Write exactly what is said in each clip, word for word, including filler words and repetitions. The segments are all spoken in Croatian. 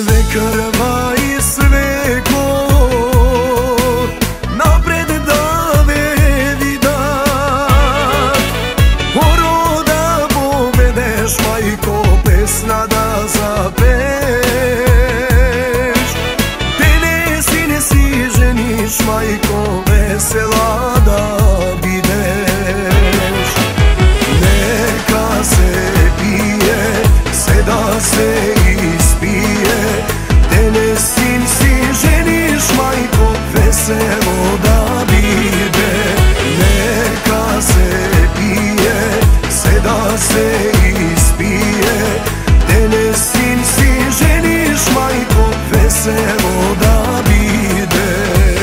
sve krva i sve kor, napred da vedi dat. Oro da povedeš, majko, pesna da zapeš. Te ne si, ne si ženiš, majko, vesela da bideš. Neka se pije, se da se ispije. Te ne sin si ženiš, majko, veselo da bide. Neka se pije, se da se ispije. Te ne sin si ženiš, majko, veselo da bide.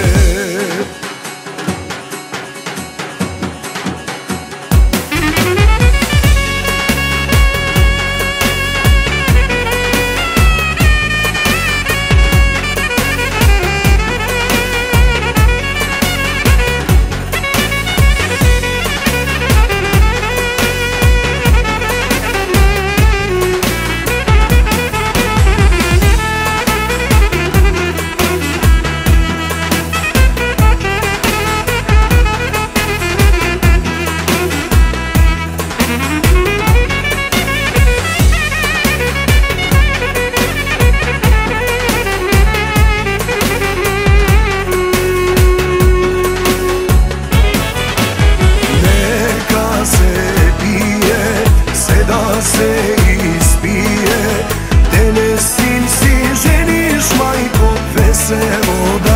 Se ispije, te ne sin si ženiš, majko, veselo da